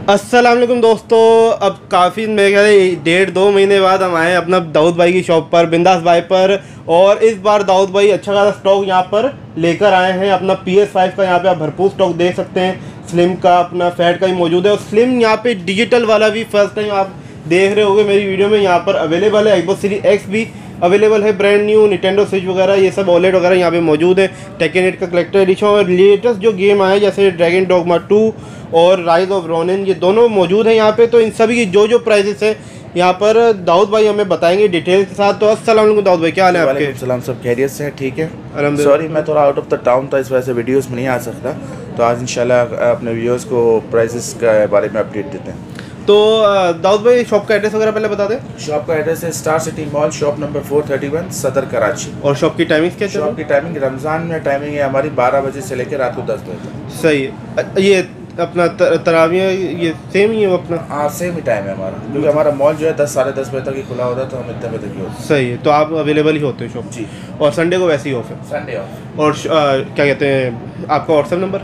अस्सलाम वालेकुम दोस्तों, अब काफ़ी मेरे ख्याल 1.5-2 महीने बाद हम आए अपना दाऊद भाई की शॉप पर, बिंदास भाई पर। और इस बार दाऊद भाई अच्छा खासा स्टॉक यहाँ पर लेकर आए हैं। अपना PS5 का यहाँ पे आप भरपूर स्टॉक देख सकते हैं। स्लिम का अपना फैट का भी मौजूद है और स्लिम यहाँ पे डिजिटल वाला भी फर्स्ट टाइम आप देख रहे होंगे मेरी वीडियो में यहाँ पर अवेलेबल है। एक्सबॉक्स सीरीज एक्स भी अवेलेबल है, ब्रांड न्यू निटेंडो स्विच वगैरह ये सब OLED वगैरह यहाँ पे मौजूद है। टेकनेट का कलेक्टर एडिशन और लेटेस्ट जो गेम आए जैसे ड्रैगन डॉगमा 2 और राइज ऑफ रोनिन, ये दोनों मौजूद हैं यहाँ पे। तो इन सभी की जो प्राइसेस है यहाँ पर दाऊद भाई हमें बताएंगे डिटेल के साथ। तो अस्सलाम वालेकुम दाऊद भाई, क्या हाल है आपके? वालेकुम सलाम, सब खैरियत से है? ठीक है, सॉरी मैं थोड़ा आउट ऑफ द टाउन था, इस वजह से वीडियोस में नहीं आ सकता। तो आज इंशाल्लाह अपने व्यूअर्स को प्राइसेस के बारे में अपडेट देते हैं। तो दाऊद भाई शॉप का एड्रेस वगैरह पहले बता दें। शॉप का एड्रेस है Star City mall, shop number 431, Saddar Karachi. और शॉप की टाइमिंग क्या? शॉप की टाइमिंग रमज़ान में टाइमिंग है हमारी 12 बजे से लेकर रात को 10 बजे तक। सही है। ये अपना तरावियाँ ये सेम ही है अपना? हाँ सेम ही टाइम है हमारा, क्योंकि हमारा मॉल जो है 10 साढ़े 10 बजे तक ही खुला होता है, तो हम इतने बजे तक ही होते हैं। सही है, तो आप अवेलेबल ही होते हैं शॉप जी। और संडे को वैसे ही ऑफ है? Sunday off. और क्या कहते हैं आपका व्हाट्सएप नंबर?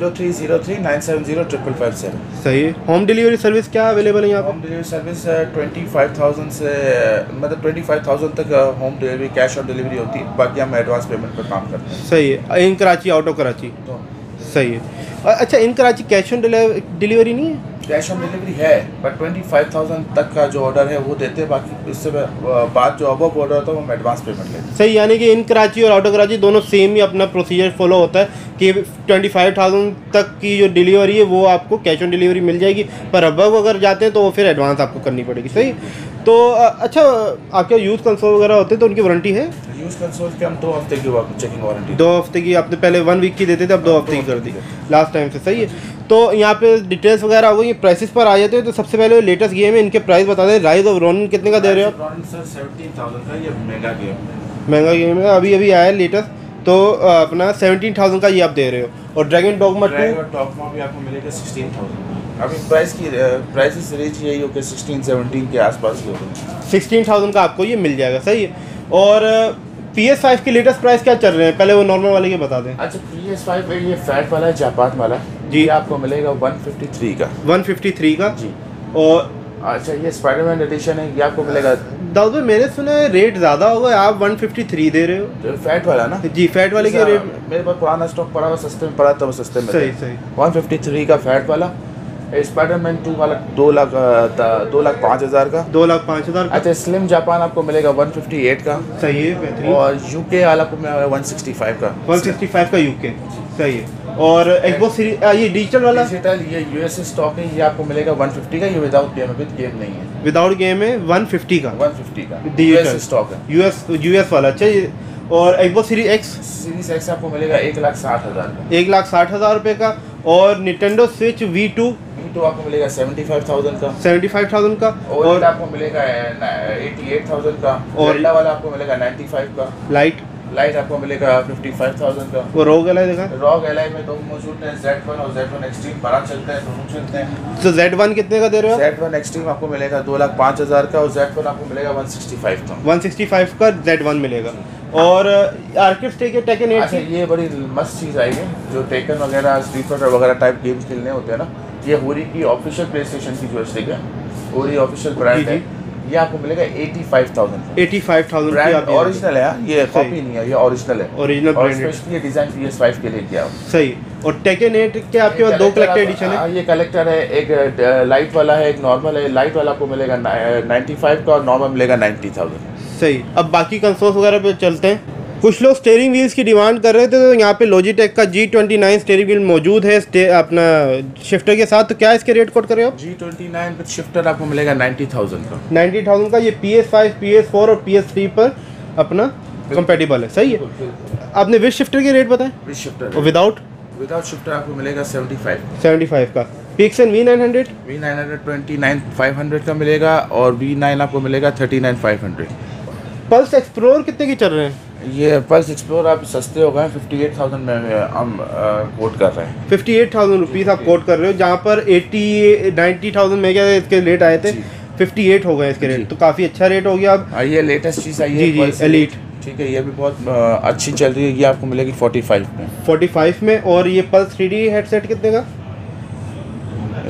0303970557। सही है। होम डिलीवरी सर्विस क्या अवेलेबल है यहाँ पर? होम डिलीवरी सर्विस 25,000 से मतलब 25,000 तक home delivery, cash on delivery होती है। बाकी हम एडवांस पेमेंट पर काम करते हैं। सही है। In Karachi, out of Karachi? तो सही है। अच्छा, in Karachi cash on delivery नहीं है? कैश ऑन डिलीवरी है, बट 25,000 तक का जो ऑर्डर है वो देते हैं। बाकी इससे बाद जो अब ऑर्डर होता है वो हम एडवांस पेमेंट लेते हैं। सही, यानी कि इन कराची और आउट ऑफ कराची दोनों सेम ही अपना प्रोसीजर फॉलो होता है कि 25,000 तक की जो डिलीवरी है वो आपको कैश ऑन डिलीवरी मिल जाएगी, पर अबव अगर जाते हैं तो वो फिर एडवांस आपको करनी पड़ेगी। सही। तो अच्छा, आपके यूज़ कंसोल वगैरह होते हैं तो उनकी वारंटी है? यूज़ कंसोल के हम 2 हफ्ते की चेकिंग वारंटी। 2 हफ्ते की? आपने पहले 1 वीक की देते थे, अब 2 हफ्ते की कर दी लास्ट टाइम से। सही है। तो यहाँ पे डिटेल्स वगैरह हो गई, प्राइसेस पर आ जाते हैं। तो सबसे पहले लेटेस्ट गेम है, इनके प्राइस बता दें। राइज ऑफ रोनिन कितने का दे रहे हो आप? सर 17,000 का, ये महंगा गेम है। महंगा गेम है, अभी अभी आया लेटेस्ट। तो अपना 17,000 का ये आप दे रहे हो। और ड्रैगन डॉगमा 2 भी आपको मिलेगा 16,000। अभी प्राइसेस रेंज यही हो कि 16-17 के आसपास ही होगा। 16,000 का आपको ये मिल जाएगा। सही है। और PS5 के लेटेस्ट प्राइस क्या चल रहे हैं, पहले वो नॉर्मल वाले के बता दें। अच्छा, PS5 है ये फैट वाला है, जापान वाला जी, आपको मिलेगा 153 का। 153 का जी। और अच्छा, ये स्पाइडरमैन एडिशन है, ये आपको मिलेगा। दाऊद भाई मैंने सुना है रेट ज़्यादा होगा, आप 153 दे रहे हो? तो फैट वाला ना जी, फैट वाले के रेट मेरे पास पुराना स्टॉक पड़ा हुआ, सस्ते में पड़ा था, वो सस्ते में। सही सही। 153 का फैट वाला। स्पाइडरमैन 2 वाला 2,05,000 का। 2,05,000 का। अच्छा, स्लिम जापान आपको मिलेगा 158 का। सही है, बेहतरीन। और यूके वाला आपको मिलेगा 165 का। 165 का यूके। सही है। और एक्सबॉक्स सीरीज ये डिजिटल वाला? डिजिटल ये US स्टॉक है, ये आपको मिलेगा 150 का। ये विदाउट गेम है, विद गेम नहीं है। विदाउट गेम है 150 का। 150 का डिजिटल US स्टॉक है। US वाला। अच्छा, और एक्सबॉक्स सीरीज एक्स आपको मिलेगा 1,60,000 का। 1,60,000 रुपये का। और निटेंडो स्विच V2 आपको मिलेगा 75,000 का। 75,000 का। और आपको मिलेगा 88,000 का। और वाला आपको मिलेगा 95 का। लाइट आपको मिलेगा 55,000 का। वो रोग एलाई देखा? रॉग एलाई में दो मौजूद हैं, Z1 और Z1 एक्सट्रीम, बड़ा चलता है, दोनों चलते हैं। तो Z1 कितने का दे रहे हो? Z1 एक्सट्रीम आपको मिलेगा 2,05,000 का, और Z1 आपको मिलेगा 165 का। 165 का Z1 मिलेगा। और आर्केड टेकन 8। अच्छा, ये बड़ी मस्त चीज़ आई है, जो टेकन वगैरह, स्ट्रीट फाइटर वगैरह टाइप गेम्स खेलने होते हैं ना, ये होरी की ऑफिशियल प्ले स्टेशन की जॉयस्टिक है, होरी ऑफिशियल ब्रांड है। ये आपको मिलेगा 85,000। 85,000 ब्रांड ओरिजिनल है, ये कॉपी नहीं है, ये ओरिजिनल है। ओरिजिनल और स्पेशली ये डिजाइन PS5 के लिए किया। सही। और टेकन 8 के आपके पास 2 कलेक्टर एडिशन है? ये कलेक्टर है, एक लाइट वाला है, एक नॉर्मल है। लाइट वाला आपको मिलेगा 95 का, और नॉर्मल मिलेगा 90,000। सही। अब बाकी कंसोल्स वगैरह पे चलते हैं। कुछ लोग स्टीयरिंग व्हील्स की डिमांड कर रहे थे, तो यहाँ पे लॉजिटेक का G29 स्टीयरिंग व्हील मौजूद है अपना शिफ्टर के साथ। तो क्या इसके रेट कोट कर रहे हो? G29 विद शिफ्टर आपको मिलेगा 90,000 का। 90,000 का। ये PS5, PS4 और PS3 पर अपना कंपेटिबल है। सही है। आपने विद शिफ्टर के रेट बताएं? With shifter. और विदाउट शिफ्टर आपको मिलेगा 75 का। पिक्सन V900 29,500 का मिलेगा, और V9 आपको मिलेगा 39,500। पल्स एक्सप्लोर कितने की चल रहे हैं? ये पल्स एक्सप्लोर आप सस्ते हो गए, 58,000 में हम कोट कर रहे हैं। 58,000 रुपीज़ आप कोट कर रहे हो, जहाँ पर 90,000 में क्या इसके रेट आए थे, 58 हो गए इसके रेट। तो काफ़ी अच्छा रेट हो गया। अब ये लेटेस्ट चीज़ आई है जी, एलीट। ठीक है, ये भी बहुत अच्छी चल रही है। ये आपको मिलेगी 45 में। 45 में। और ये पल्स 3D हेडसेट कितने का?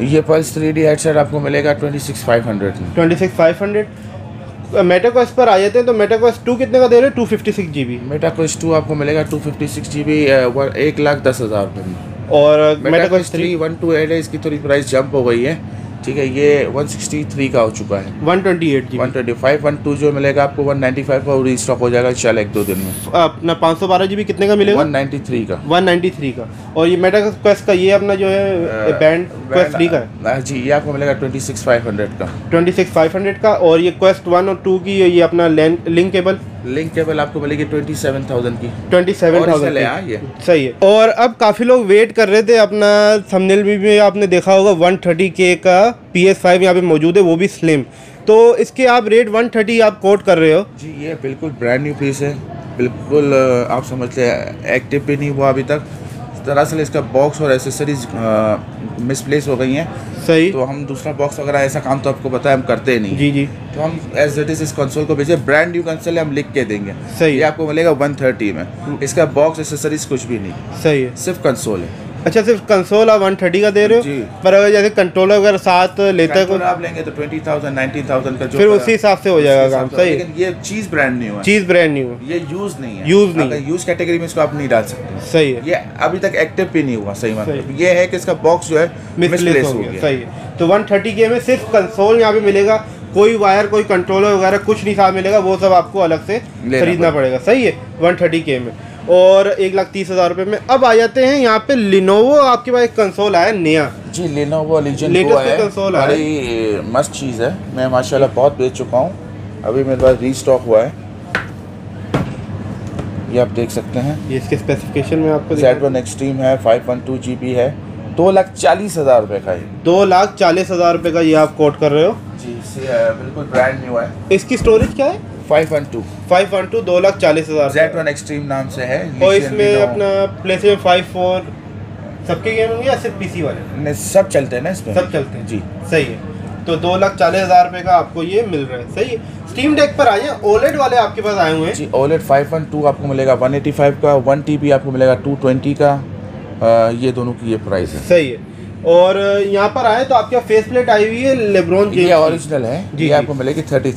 ये पल्स 3D हेडसेट आपको मिलेगा 26,500 में। 26,500। मेटाक्वेस्ट पर आ जाते हैं तो मेटाक्वेस्ट 2 कितने का दे रहे हैं? 256 GB। मेटाक्वेस्ट 2 आपको मिलेगा 256 GB 1,10,000 रुपये में। और मेटाक्वेस्ट 3 128 है, इसकी थोड़ी प्राइस जंप हो गई है, ठीक है, ये 163 का हो चुका है। 128 GB। 125 12 जो मिलेगा आपको 195 का, रीस्टॉक हो जाएगा चल 1-2 दिन में। अपना 512 GB कितने का मिलेगा? 193 का। 193 का। और ये मेटाक्वेस्ट का ये अपना जो है बैंड क्वेस्ट 3 का है जी, ये आपको मिलेगा 26,500 का। 26,500 का। और ये क्वेस्ट 1 और 2 की ये अपना लिंक केबल आपको मिलेगी 27,000 की। 27,000 ये सही है। और अब काफ़ी लोग वेट कर रहे थे, अपना थंबनेल में आपने देखा होगा 130K का PS5 यहाँ पे मौजूद है, वो भी स्लिम। तो इसके आप रेट 130 आप कोट कर रहे हो? जी, ये बिल्कुल ब्रांड न्यू पीस है, बिल्कुल आप समझ लें एक्टिव भी नहीं हुआ अभी तक। दरअसल इसका बॉक्स और एसेसरीज मिसप्लेस हो गई हैं। सही। तो हम दूसरा बॉक्स वगैरह ऐसा काम तो आपको पता है हम करते नहीं। जी जी। तो हम एज इट इज़ इस कंसोल को भेजे, ब्रांड न्यू कंसोल है, हम लिख के देंगे। सही। ये आपको मिलेगा 130 में। इसका बॉक्स एसेसरीज कुछ भी नहीं। सही है। सिर्फ कंसोल है। अच्छा, सिर्फ कंसोल आप 130 का दे रहे हो? जी। पर अगर जैसे कंट्रोलर अगर साथ लेता है आप लेंगे तो 20,000 19,000 का जो फिर उसी हिसाब से हो जाएगा काम। सही। लेकिन ये चीज़ ब्रांड न्यू है। चीज़ ब्रांड न्यू है। ये यूज़ नहीं है। यूज़ नहीं। यूज़ कैटेगरी में इसको आप नहीं डाल सकते। सही है। ये अभी तक एक्टिव भी नहीं हुआ। सही मतलब ये है कि इसका बॉक्स जो है मिसप्लेस हो गया। सही है। तो 130K में सिर्फ कंसोल यहाँ पे मिलेगा, कोई वायर कोई कंट्रोलर वगैरह कुछ नहीं साथ मिलेगा, वो सब आपको अलग से खरीदना पड़ेगा। सही है। 130K में और 1,30,000 रुपये में। अब आ जाते हैं यहाँ पे लिनोवो, आपके पास एक कंसोल आया नया। जी, लिनोवो लीजेंड लेटेस्ट कंसोल है, बड़ी मस्त चीज़ है। मैं माशाल्लाह बहुत बेच चुका हूँ, अभी मेरे पास रीस्टॉक हुआ है। ये आप देख सकते हैं, ये इसके स्पेसिफिकेशन में आपको Z1 एक्सट्रीम है, 512 GB है, 2,40,000 रुपये का है। 2,40,000 रुपये का ये आप कोट कर रहे हो? जी, बिल्कुल ब्रांड न्यू है। इसकी स्टोरेज क्या है? 512 2,40,000 Z1 एक्सट्रीम नाम से है। और इसमें अपना PlayStation 5 4 सबके गेम होंगे या सिर्फ PC वाले? सब चलते हैं ना इसमें? सब चलते हैं जी। सही है। तो 2,40,000 रुपये का आपको ये मिल रहा है। सही है। स्टीम डेक पर आइए, OLED वाले आपके पास आए हुए हैं। जी, OLED 512 आपको मिलेगा 185 का, 1 TB आपको मिलेगा 220 का। ये दोनों की ये प्राइस है। सही है। और यहाँ पर आए तो आपके फेस प्लेट आई हुई है लेब्रॉन जेम्स, ये ओरिजिनल है जी। ये आपको मिलेगी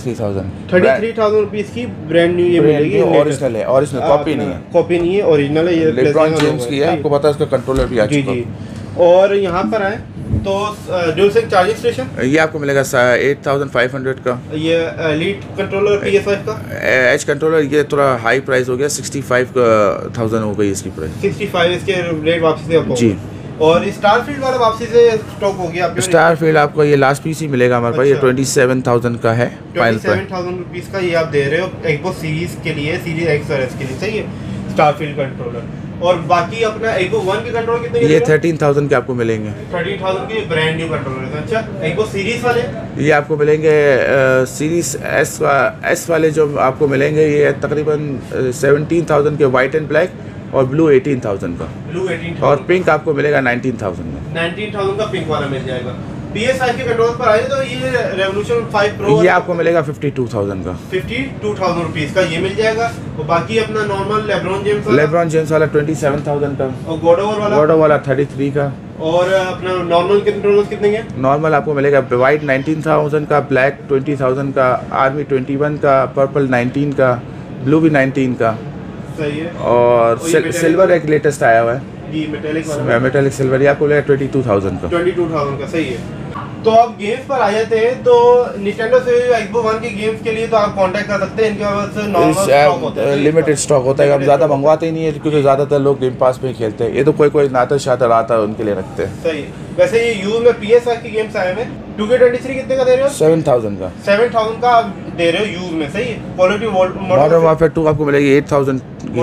33,000 रुपीस की ब्रांड न्यू ये मिलेगी। ओरिजिनल है, ओरिजिनल कॉपी नहीं है। कॉपी नहीं है, ओरिजिनल है। ये लेब्रॉन जेम्स की है, आपको पता है उसका कंट्रोलर भी आ चुका है। जी। और यहाँ पर आए तो ड्यूलसेक चार्जिंग स्टेशन ये आपको मिलेगा 8,500 का। ये एलीट कंट्रोलर PS5 का एज कंट्रोलर ये थोड़ा हाई प्राइस हो गया, 65,000 हो गई इसकी प्राइस। 65 इसके रेट वापसी से जी। और स्टारफील्ड वाला वापसी से स्टॉक हो गया। स्टारफील्ड आपको ये लास्ट पीस ही मिलेगा हमारे पास। ये 27,000 का है। 27,000 रुपीज़ का ये आप दे रहे हो Xbox सीरीज के लिए, सीरीज X और S के लिए। सही है। Starfield controller. और बाकी अपना Xbox One के कंट्रोलर कितने के? ये 13,000 के आपको मिलेंगे। 13,000 के ब्रांड न्यू कंट्रोलर है। अच्छा, Xbox सीरीज वाले ये आपको मिलेंगे सीरीज S वाले जो आपको मिलेंगे ये तकरीबन 17,000 के, वाइट एंड ब्लैक, और ब्लू 18,000 का। ब्लू 18,000 और पिंक आपको मिलेगा 19,000 में। 19,000 का पिंक वाला मिल जाएगा। PS5 के कंट्रोलर पर आए तो ये रेवोल्यूशन 5 प्रो ये आपको मिलेगा 52,000 का। 52,000 रुपीज़ का ये मिल जाएगा। और बाकी अपना नॉर्मल लेब्रॉन जेम्स वाला 27,000 का। और गॉड ओवर वाला 33 का। और अपना नॉर्मल कंट्रोलर्स कितने के? नॉर्मल आपको मिलेगा वाइट 19,000 का, ब्लैक 20,000 का, आर्मी 21 का, पर्पल 19 का, ब्लू भी 19 का। सही है। और सिल्वर एक लेटेस्ट आया हुआ है जी, मेटालिक सिल्वर, ये आपको मिलेगा 22,000 का। 22,000 का। सही है। तो आप गेम्स पर आ जाते हैं तो Nintendo से Xbox One के गेम्स के लिए तो आप कांटेक्ट कर सकते हैं। इनके पास नॉर्मल स्टॉक होता है, लिमिटेड स्टॉक होता है। हम ज़्यादा मंगवाते ही नहीं है क्योंकि ज़्यादातर लोग गेम पास में ही खेलते हैं। ये तो कोई नाता शाता आता है उनके लिए रखते हैं। सही है। वैसे ये यूज में PS5 की गेम्स आए हैं। 2K23 कितने का दे रहे हो? 7,000 का। 7,000 का आप दे रहे हो यूज में। सही है। क्वालिटी मॉडर्न वारफेयर 2 आपको मिलेगी 8,000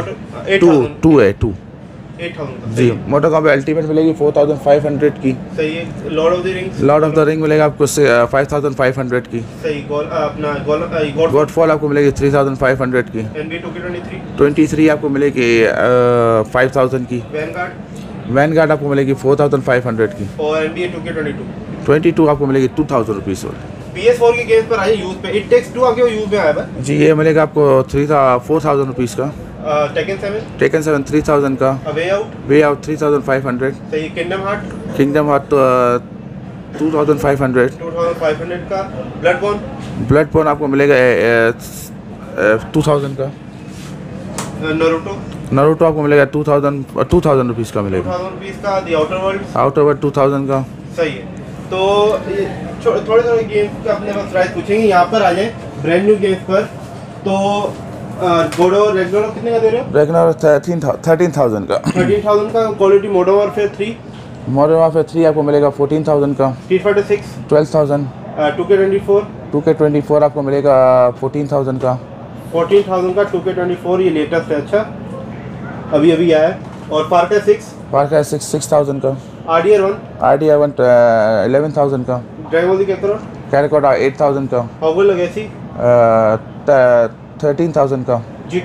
2 है 2 8,000 का। जी। मोटर कॉम्बैट अल्टीमेट मिलेगी 4,500 की। सही है। लॉर्ड ऑफ द रिंग मिलेगा आपको 5,500 की। सही। अपना गॉडफॉल आपको मिलेगी 3,500 की। NBA 2K23 आपको मिलेगी 5,000 की। वैनगार्ड आपको मिलेगी 4,500 की। और NBA 2K22 आपको मिलेगी 2,000 रुपीज़। PS4 के गेम्स पर आइए यूज पे। इट टेक्स 2 आपके यूज में आया है जी। ये मिलेगा आपको 4,000 रुपीज़ का। टेकन 7 3,000 का। Way out 3,500। सही। Kingdom heart 2500। 2500 का। ब्लड बॉर्न आपको मिलेगा 2000 का। नारुतो आपको मिलेगा 2000 रुपीज़ का मिलेगा। 2000 रुपीज़ का। द आउटर वर्ल्ड 2000 का। सही है। तो थोड़े गेम्स का अपने पास प्राइस पूछेंगे, यहाँ पर आ जाए ब्रांड न्यू गेम्स पर। तो गोडो रेगनारोक कितने का दे रहे हो? रेगनारोक 13,000 का। 13,000 का। क्वालिटी मॉडर्न वॉरफेयर 3 आपको मिलेगा 14,000 का। Street Fighter 6 12,000। 2K24 आपको मिलेगा 14,000 का। 14,000 का 2K24, ये लेटेस्ट है। अच्छा, अभी आया है। और Far Cry 6 6,000 का। RDR1 11,000 का। ड्रैगन बॉल कैरेकोटा 8,000 का। हॉगवर्ट्स लेगेसी 13,000 का।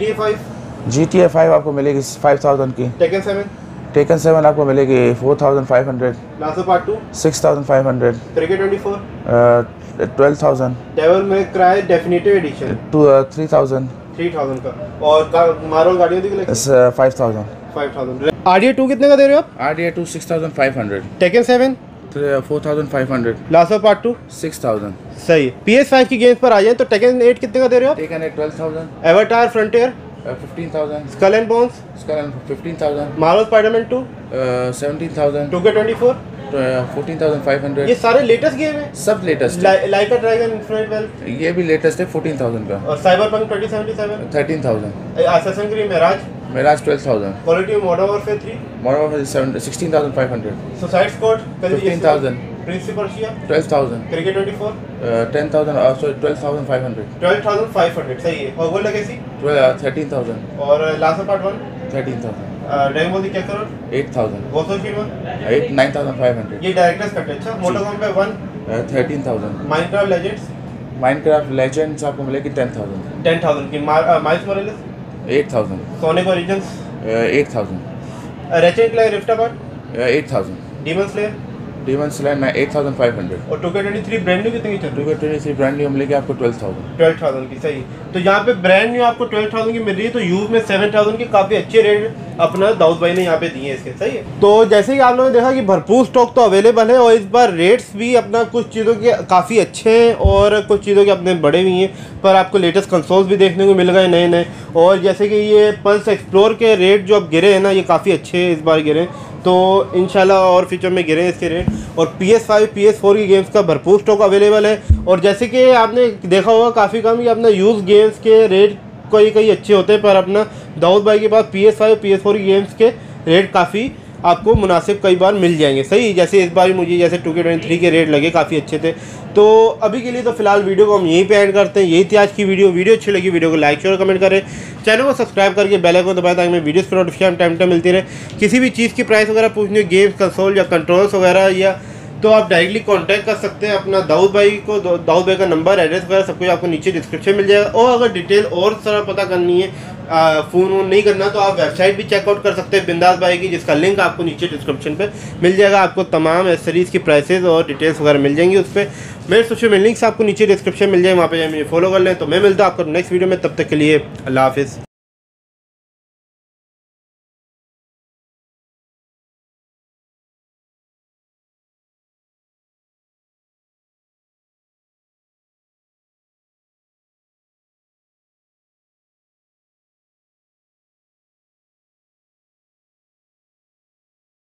GTA 5 आपको मिलेगी 5,000 की। टेकन 7 आपको मिलेगी 4,500। Last part 2 6,500। Cricket 24 12,000। Devil May Cry definitive edition 3,000 का। और मार्वल गार्डियन दी 5,000। RDR2 कितने का दे रहे हो आप? RDR2 6,500। टेकन 7 4,500। Last part 2 6,000। सही। PS5 की गेम्स पर आ जाए तो टेकन 8 कितने का दे रहे हो आप? Tekken 8 12,000। Avatar Frontier 15,000। Skull and Bones 15,000। Marvel Spiderman 2 17,000। 2K24 14,500। ये सारे लेटेस्ट गेम है। सब latest. Like a dragon infinite wealth ये भी लेटेस्ट है 14,000 का। और Cyberpunk 2077 13,000। Assassin Creed Mirage 12,000। Quality Modern Warfare 3 16,500। Suicide Squad 15,000। Prince Persia 12,000। Cricket 24 10,000 sorry 12,500। 12,500 सही है। Hogwarts Legacy 13,000। और last part 1 13,000। Dragon Ball the character 8,000। गोसो शिमा 9,500। ये डायरेक्टर्स कट है। अच्छा, मोटो कॉम्बैट 1 13,000। माइनक्राफ्ट लेजेंड्स आपको मिलेगी 10,000। 10,000 की। Miles Morales 8,000। Sonic Origins 8,000। Ratchet and Clank Rift Apart 8,000। Demon Slayer 8,500। और 2K23 ब्रांड न्यू कितने की चल रही है? 2K23 ब्रांड न्यू मिलेगी आपको 12,000। 12,000 की। सही। तो यहाँ पे ब्रांड न्यू आपको 12,000 की मिल रही है, तो यूज में 7,000 की काफ़ी अच्छे रेट अपना दाऊद भाई ने यहाँ पे दिए हैं इसके। सही है। तो जैसे कि आप लोगों ने देखा कि भरपूर स्टॉक तो अवेलेबल है, और इस बार रेट्स भी अपना कुछ चीज़ों के काफ़ी अच्छे हैं और कुछ चीज़ों के अपने बड़े भी हैं। पर आपको लेटेस्ट कंसोल्स भी देखने को मिल गए नए। और जैसे कि ये पल्स एक्सप्लोर के रेट जो अब गिरे हैं ना, ये काफ़ी अच्छे हैं इस बार गिरे, तो इंशाल्लाह और फ्यूचर में गिरे इसके रेट। और PS5 PS4 की गेम्स का भरपूर स्टॉक अवेलेबल है। और जैसे कि आपने देखा होगा काफ़ी कम कि अपना यूज़ गेम्स के रेट कई अच्छे होते हैं, पर अपना दाऊद भाई के पास PS5 PS4 की गेम्स के रेट काफ़ी आपको मुनासिब कई बार मिल जाएंगे। सही। जैसे इस बार मुझे जैसे 2K23 के रेट लगे काफ़ी अच्छे थे। तो अभी के लिए तो फिलहाल वीडियो को हम यहीं पे एंड करते हैं। यही थी आज की वीडियो अच्छी लगी वीडियो को लाइक शेयर कमेंट करें, चैनल को सब्सक्राइब करके बेल आइकन दबाएं ताकि मैं वीडियोस पर नोटिफिकेशन टाइम टाइम मिलती रहे। किसी भी चीज़ की प्राइस वगैरह पूछनी हो, गेम्स कंसोल या कंट्रोल्स वगैरह, या तो आप डायरेक्टली कांटेक्ट कर सकते हैं अपना दाऊद भाई को। दाऊद भाई का नंबर एड्रेस वगैरह सब कुछ आपको नीचे डिस्क्रिप्शन मिल जाएगा। और अगर डिटेल और सारा पता करनी है, फ़ोन वोन नहीं करना, तो आप वेबसाइट भी चेकआउट कर सकते हैं बिंदास भाई की, जिसका लिंक आपको नीचे डिस्क्रिप्शन पे मिल जाएगा। आपको तमाम एसेसरीज़ की प्राइसेस और डिटेल्स वगैरह मिल जाएंगी उस पर। मेरे सोशल मीडिया लिंक्स आपको नीचे डिस्क्रिप्शन मिल जाए, वहाँ पे जाए मुझे फॉलो कर लें। तो मैं मिलता हूँ आपको नेक्स्ट वीडियो में, तब तक के लिए अल्लाह हाफिज़।